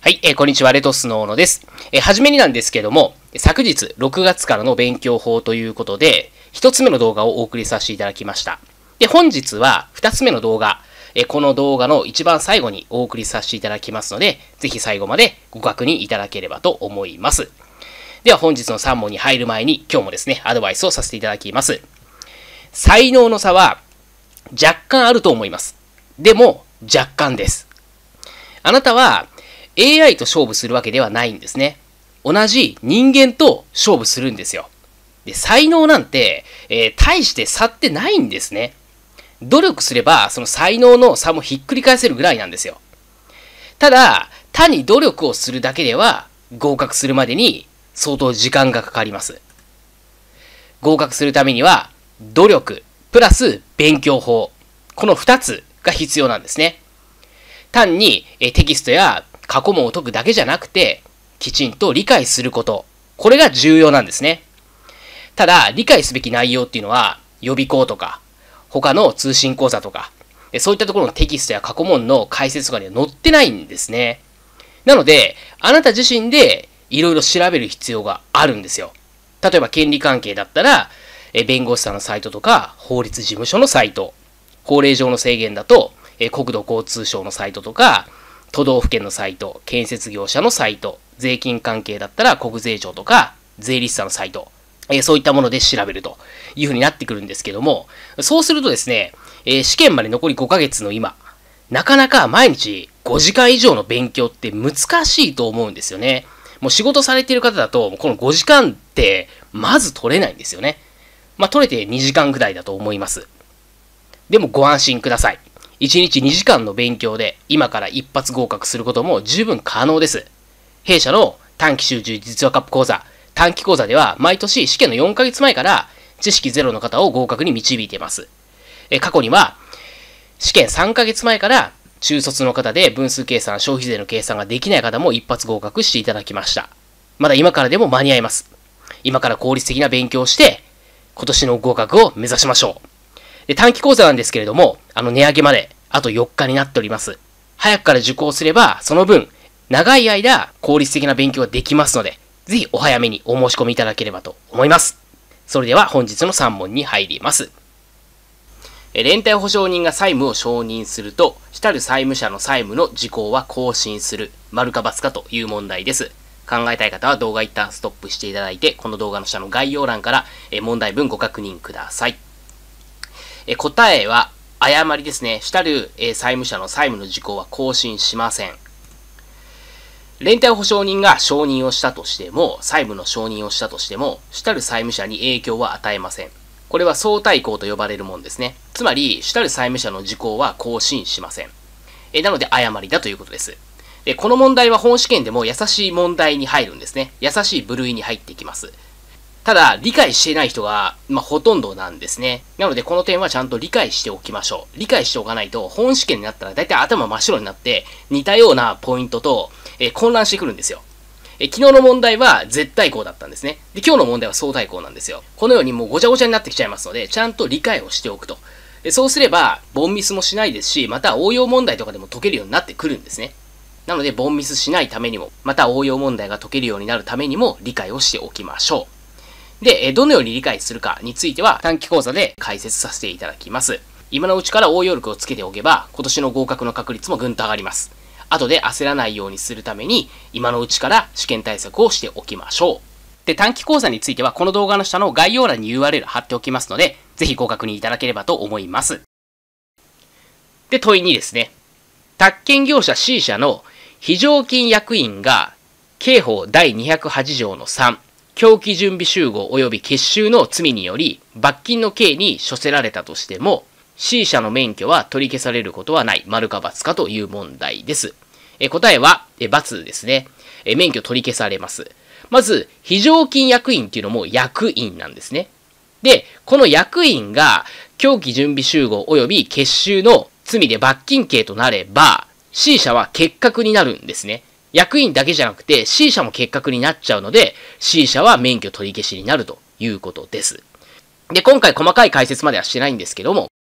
はい、こんにちは、レトスの小野です。はじめになんですけども、昨日6月からの勉強法ということで、1つ目の動画をお送りさせていただきました。で、本日は2つ目の動画、この動画の一番最後にお送りさせていただきますので、ぜひ最後までご確認いただければと思います。では本日の3問に入る前に、今日もですね、アドバイスをさせていただきます。才能の差は若干あると思います。でも、若干です。あなたは、AI と勝負するわけではないんですね。同じ人間と勝負するんですよ。で、才能なんて、大して差ってないんですね。努力すれば、その才能の差もひっくり返せるぐらいなんですよ。ただ、単に努力をするだけでは、合格するまでに相当時間がかかります。合格するためには、努力、プラス勉強法。この2つが必要なんですね。単にテキストや過去問を解くだけじゃなくて、きちんと理解すること。これが重要なんですね。ただ、理解すべき内容っていうのは、予備校とか、他の通信講座とか、そういったところのテキストや過去問の解説とかには載ってないんですね。なので、あなた自身でいろいろ調べる必要があるんですよ。例えば、権利関係だったら、弁護士さんのサイトとか、法律事務所のサイト、法令上の制限だと、国土交通省のサイトとか、都道府県のサイト、建設業者のサイト、税金関係だったら国税庁とか税理士さんのサイト、そういったもので調べるというふうになってくるんですけども、そうするとですね、試験まで残り5ヶ月の今、なかなか毎日5時間以上の勉強って難しいと思うんですよね。もう仕事されている方だと、この5時間ってまず取れないんですよね。取れて2時間ぐらいだと思います。でもご安心ください。1日2時間の勉強で今から一発合格することも十分可能です。弊社の短期集中実話カップ講座、短期講座では毎年試験の4ヶ月前から知識ゼロの方を合格に導いています。過去には試験3ヶ月前から中卒の方で分数計算、消費税の計算ができない方も一発合格していただきました。まだ今からでも間に合います。今から効率的な勉強をして今年の合格を目指しましょう。で、短期講座なんですけれども、値上げまであと4日になっております。早くから受講すれば、その分、長い間、効率的な勉強ができますので、ぜひお早めにお申し込みいただければと思います。それでは本日の3問に入ります。連帯保証人が債務を承認すると、主たる債務者の債務の時効は更新する。丸か×かという問題です。考えたい方は動画一旦ストップしていただいて、この動画の下の概要欄から問題文ご確認ください。答えは誤りですね。主たる債務者の債務の時効は更新しません。連帯保証人が承認をしたとしても、債務の承認をしたとしても、主たる債務者に影響は与えません。これは相対項と呼ばれるものですね。つまり、主たる債務者の時効は更新しません。なので、誤りだということです。で、この問題は本試験でも優しい問題に入るんですね。優しい部類に入ってきます。ただ、理解していない人が、ほとんどなんですね。なので、この点はちゃんと理解しておきましょう。理解しておかないと、本試験になったら大体頭真っ白になって、似たようなポイントと、混乱してくるんですよ。昨日の問題は絶対項だったんですね。で、今日の問題は相対項なんですよ。このようにもうごちゃごちゃになってきちゃいますので、ちゃんと理解をしておくと。そうすれば、凡ミスもしないですし、また応用問題とかでも解けるようになってくるんですね。なので、凡ミスしないためにも、また応用問題が解けるようになるためにも、理解をしておきましょう。で、どのように理解するかについては短期講座で解説させていただきます。今のうちから応用力をつけておけば、今年の合格の確率もぐんと上がります。後で焦らないようにするために、今のうちから試験対策をしておきましょう。で、短期講座については、この動画の下の概要欄に URL 貼っておきますので、ぜひご確認いただければと思います。で、問い2ですね。宅建業者 C 社の非常勤役員が、刑法第208条の3、凶器準備集合及び結集の罪により罰金の刑に処せられたとしても C 社の免許は取り消されることはない。丸か×かという問題です。答えは×ですね。免許取り消されます。まず非常勤役員っていうのも役員なんですね。で、この役員が凶器準備集合及び結集の罪で罰金刑となれば C 社は欠格になるんですね。役員だけじゃなくて C 社も欠格になっちゃうので C 社は免許取り消しになるということです。で、今回細かい解説まではしてないんですけども、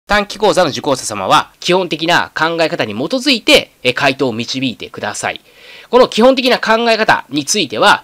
短期講座の受講者様は、基本的な考え方に基づいて、回答を導いてください。この基本的な考え方については、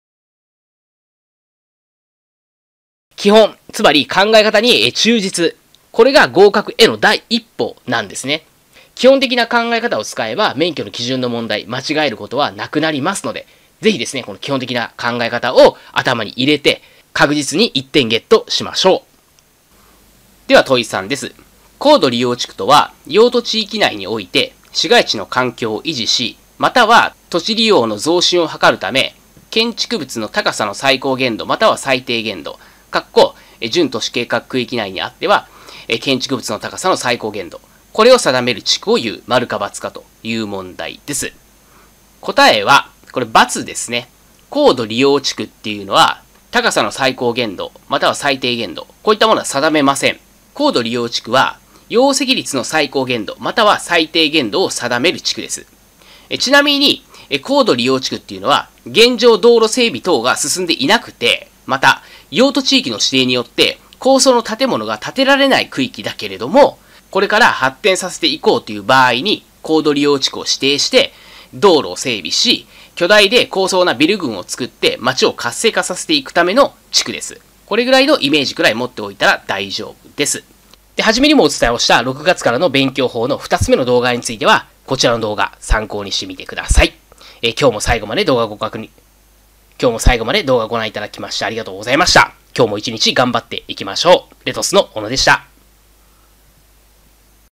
基本、つまり考え方に忠実。これが合格への第一歩なんですね。基本的な考え方を使えば、免許の基準の問題、間違えることはなくなりますので、ぜひですね、この基本的な考え方を頭に入れて、確実に1点ゲットしましょう。では問い3です。高度利用地区とは、用途地域内において、市街地の環境を維持し、または土地利用の増進を図るため、建築物の高さの最高限度または最低限度、準都市計画区域内にあっては、建築物の高さの最高限度、これを定める地区を言う、丸か×かという問題です。答えは、これ×ですね。高度利用地区っていうのは、高さの最高限度、または最低限度、こういったものは定めません。高度利用地区は、容積率の最高限度、または最低限度を定める地区です。ちなみに、高度利用地区っていうのは、現状道路整備等が進んでいなくて、また、用途地域の指定によって、高層の建物が建てられない区域だけれども、これから発展させていこうという場合に、高度利用地区を指定して、道路を整備し、巨大で高層なビル群を作って街を活性化させていくための地区です。これぐらいのイメージくらい持っておいたら大丈夫です。で、はじめにもお伝えをした6月からの勉強法の2つ目の動画については、こちらの動画参考にしてみてください。今日も最後まで動画ご覧いただきましてありがとうございました。今日も一日頑張っていきましょう。レトスの小野でした。